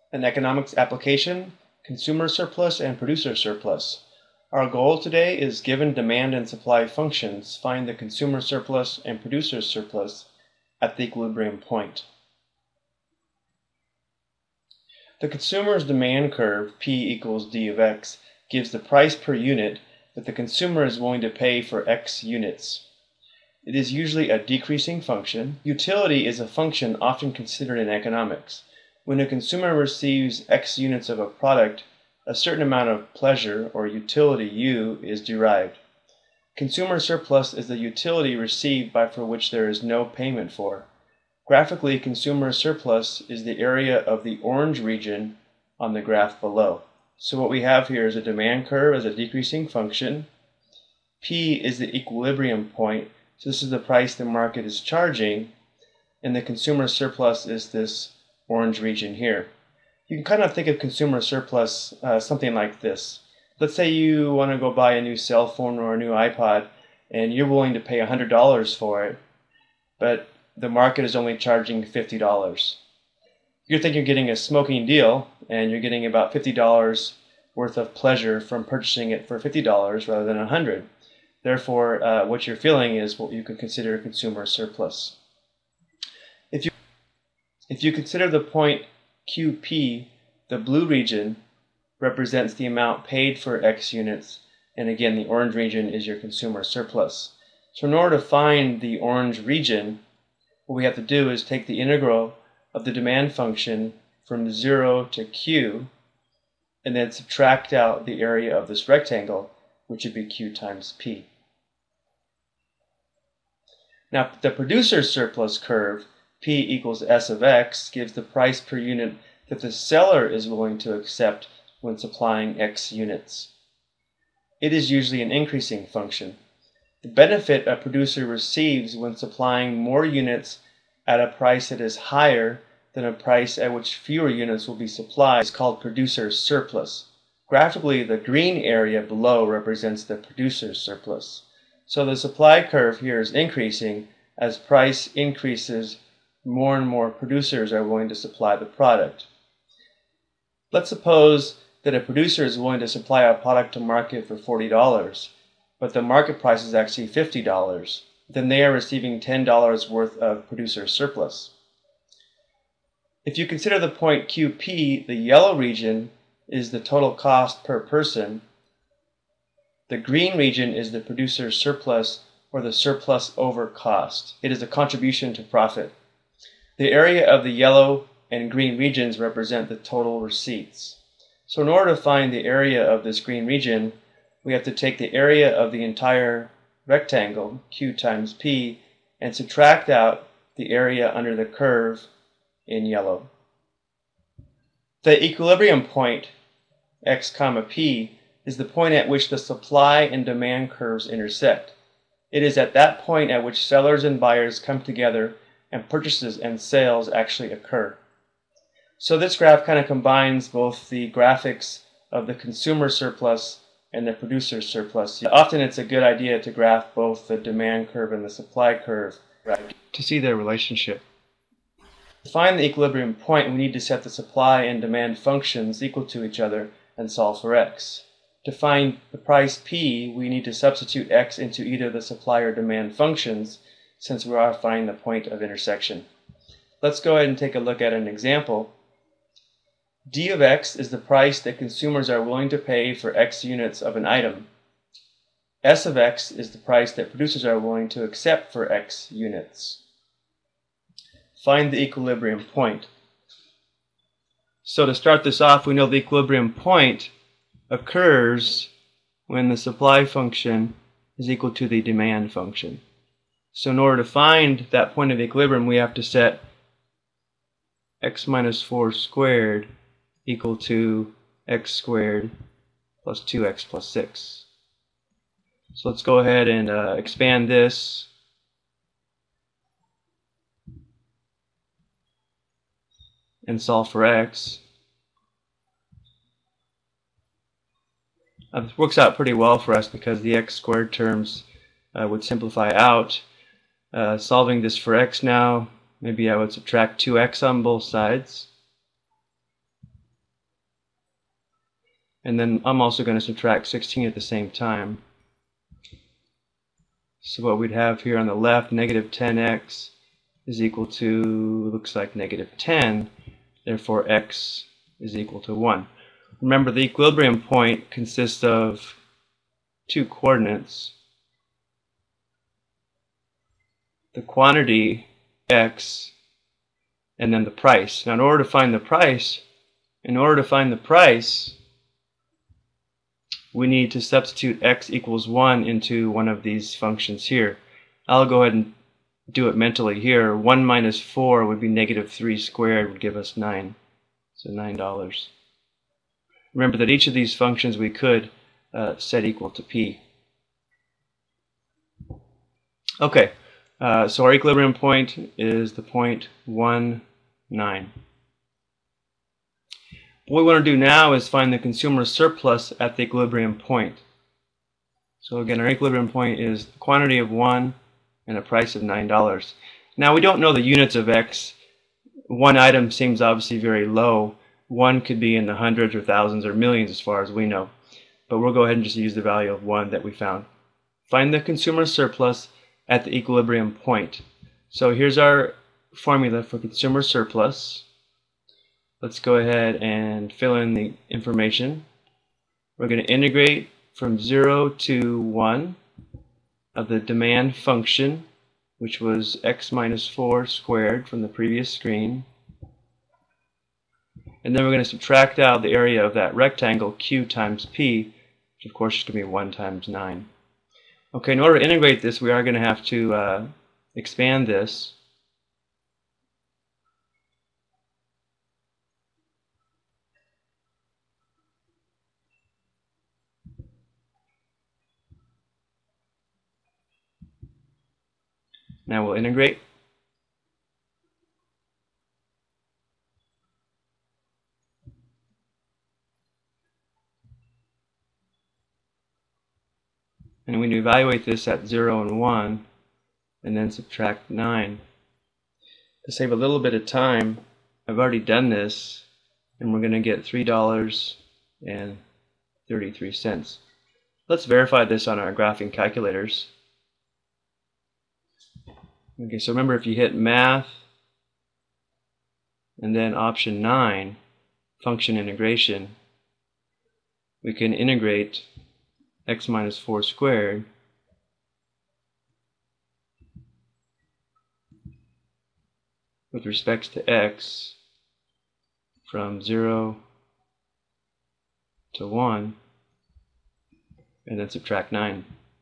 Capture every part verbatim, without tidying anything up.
An economics application, consumer surplus and producer surplus. Our goal today is, given demand and supply functions, find the consumer surplus and producer surplus at the equilibrium point. The consumer's demand curve, P equals D of X, gives the price per unit that the consumer is willing to pay for X units. It is usually a decreasing function. Utility is a function often considered in economics. When a consumer receives X units of a product, a certain amount of pleasure, or utility U, is derived. Consumer surplus is the utility received by for which there is no payment for. Graphically, consumer surplus is the area of the orange region on the graph below. So what we have here is a demand curve as a decreasing function. P is the equilibrium point, so this is the price the market is charging, and the consumer surplus is this orange region here. You can kind of think of consumer surplus uh, something like this. Let's say you want to go buy a new cell phone or a new iPod, and you're willing to pay one hundred dollars for it, but the market is only charging fifty dollars. You think you're getting a smoking deal, and you're getting about fifty dollars worth of pleasure from purchasing it for fifty dollars rather than one hundred dollars. Therefore, uh, what you're feeling is what you could consider a consumer surplus. If you, if you consider the point Q P, the blue region represents the amount paid for X units, and again, the orange region is your consumer surplus. So in order to find the orange region, what we have to do is take the integral of the demand function from zero to Q, and then subtract out the area of this rectangle, which would be Q times P. Now, the producer surplus curve, P equals S of X, gives the price per unit that the seller is willing to accept when supplying X units. It is usually an increasing function. The benefit a producer receives when supplying more units at a price that is higher than a price at which fewer units will be supplied is called producer surplus. Graphically, the green area below represents the producer surplus. So the supply curve here is increasing. As price increases, more and more producers are willing to supply the product. Let's suppose that a producer is willing to supply a product to market for forty dollars, but the market price is actually fifty dollars. Then they are receiving ten dollars worth of producer surplus. If you consider the point Q P, the yellow region is the total cost per person. The green region is the producer surplus, or the surplus over cost. It is a contribution to profit. The area of the yellow and green regions represent the total receipts. So in order to find the area of this green region, we have to take the area of the entire rectangle, Q times P, and subtract out the area under the curve in yellow. The equilibrium point, X comma P, is the point at which the supply and demand curves intersect. It is at that point at which sellers and buyers come together and purchases and sales actually occur. So this graph kind of combines both the graphics of the consumer surplus and the producer surplus. Often it's a good idea to graph both the demand curve and the supply curve to see their relationship. To find the equilibrium point, we need to set the supply and demand functions equal to each other and solve for X. To find the price P, we need to substitute X into either the supply or demand functions, since we are finding the point of intersection. Let's go ahead and take a look at an example. D of X is the price that consumers are willing to pay for X units of an item. S of X is the price that producers are willing to accept for X units. Find the equilibrium point. So to start this off, we know the equilibrium point occurs when the supply function is equal to the demand function. So in order to find that point of equilibrium, we have to set x minus four squared equal to x squared plus two x plus six. So let's go ahead and uh, expand this. And solve for x. Uh, this works out pretty well for us because the x squared terms uh, would simplify out. Uh, solving this for x now, maybe I would subtract two x on both sides. And then I'm also going to subtract sixteen at the same time. So what we'd have here on the left, negative ten x is equal to, looks like negative ten, therefore x is equal to one. Remember, the equilibrium point consists of two coordinates. The quantity x and then the price. Now in order to find the price, in order to find the price, we need to substitute x equals one into one of these functions here. I'll go ahead and do it mentally here. one minus four would be negative three squared, would give us nine. So nine dollars. Remember that each of these functions we could uh, set equal to p. Okay, uh, so our equilibrium point is the point one nine. What we want to do now is find the consumer surplus at the equilibrium point. So again, our equilibrium point is the quantity of one and a price of nine dollars. Now we don't know the units of x. One item seems obviously very low. One could be in the hundreds or thousands or millions as far as we know. But we'll go ahead and just use the value of one that we found. Find the consumer surplus at the equilibrium point. So here's our formula for consumer surplus. Let's go ahead and fill in the information. We're going to integrate from zero to one of the demand function, which was x minus four squared from the previous screen. And then we're going to subtract out the area of that rectangle, q times p, which of course is going to be one times nine. Okay, in order to integrate this, we are going to have to uh, expand this. Now we'll integrate. And we evaluate this at zero and one, and then subtract nine. To save a little bit of time, I've already done this, and we're going to get three dollars and thirty-three cents. Let's verify this on our graphing calculators. Okay, so remember, if you hit Math and then option nine, Function Integration, we can integrate x minus four squared with respect to x from zero to one, and then subtract nine,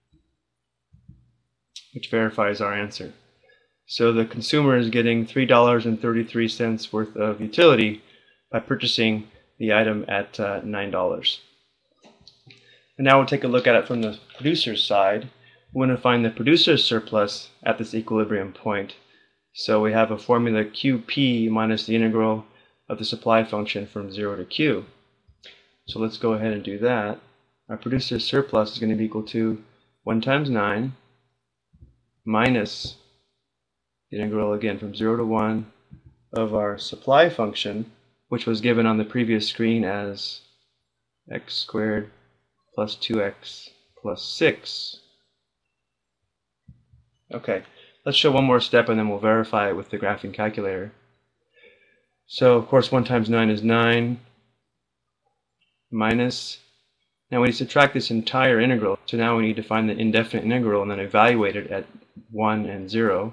which verifies our answer. So the consumer is getting three dollars and thirty-three cents worth of utility by purchasing the item at uh, nine dollars. And now we'll take a look at it from the producer's side. We want to find the producer's surplus at this equilibrium point. So we have a formula Q P minus the integral of the supply function from zero to Q. So let's go ahead and do that. Our producer's surplus is going to be equal to one times nine minus the integral again from zero to one of our supply function, which was given on the previous screen as x squared plus two x plus six. Okay, let's show one more step and then we'll verify it with the graphing calculator. So of course one times nine is nine minus, now we subtract this entire integral, so now we need to find the indefinite integral and then evaluate it at one and zero.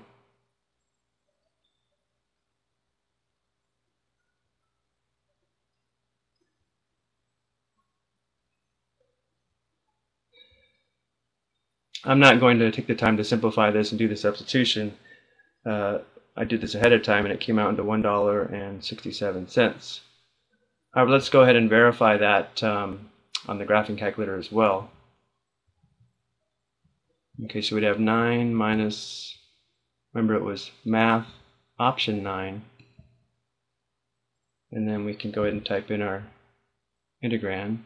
I'm not going to take the time to simplify this and do the substitution. Uh, I did this ahead of time and it came out into one dollar and sixty-seven cents. However, let's go ahead and verify that um, on the graphing calculator as well. Okay, so we'd have nine minus, remember it was Math option nine, and then we can go ahead and type in our integrand.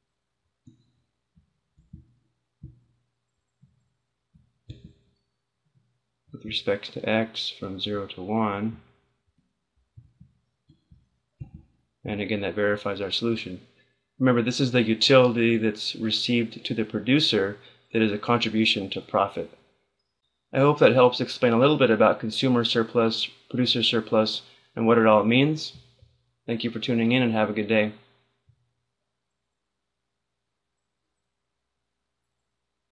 With respect to x from zero to one, and again that verifies our solution. Remember, this is the utility that's received to the producer that is a contribution to profit. I hope that helps explain a little bit about consumer surplus, producer surplus, and what it all means. Thank you for tuning in and have a good day.